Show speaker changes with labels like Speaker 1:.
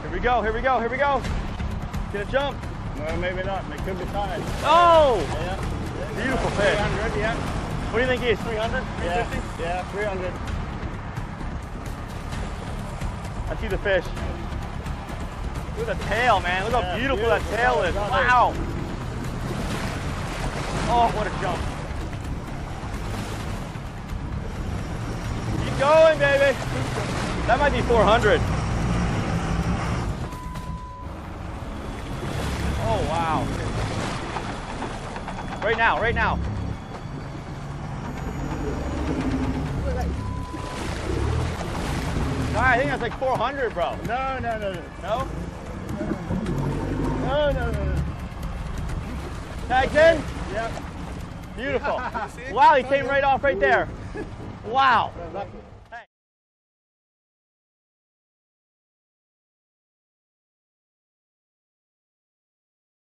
Speaker 1: Here we go, here we go, here we go. Get a jump.
Speaker 2: No, maybe not. They could be tied.
Speaker 1: Oh!
Speaker 2: Yeah.
Speaker 1: Beautiful fish.
Speaker 2: 300, yeah.
Speaker 1: What do you think he is? 300? 350?
Speaker 2: Yeah, 300.
Speaker 1: I see the fish. Look at the tail, man. Look how beautiful that tail is. Wow. Oh, what a jump. Keep going, baby. That might be 400. Oh, wow. Right now, right now. I think that's like 400, bro.
Speaker 2: No.
Speaker 1: No?
Speaker 2: No.
Speaker 1: Tags in?
Speaker 2: Yep.
Speaker 1: Beautiful. Wow, he came right off right there. Wow.